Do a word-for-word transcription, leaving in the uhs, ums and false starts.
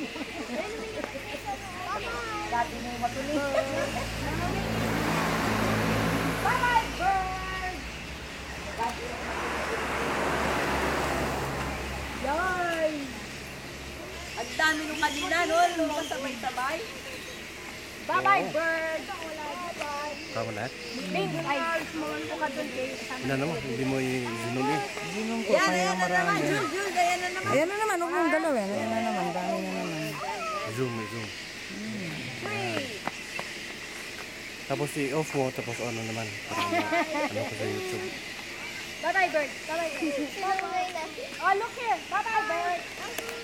Dati mo matuloy. Bye-bye, bird! Yay! Ang dami nung kanina, no? Nung kasabay-sabay. Bye-bye, bird! Kamu lahat? Thank you. Ay, sumulong ko ka dun kay Wala naman, hindi mo i-zoom eh. Ginong ko Yan, kaya ayan na naman. marami. Jul, Jul, ayan na naman. Ayan na naman, huwag mong galawin. Ayan na naman, dami na naman. Zoom, zoom. Three. Tapos i-off mo, tapos ano naman. Para ma- ano ko sa YouTube. Bye-bye, bird. Bye-bye, bird. Oh, look here. Bye-bye, bird.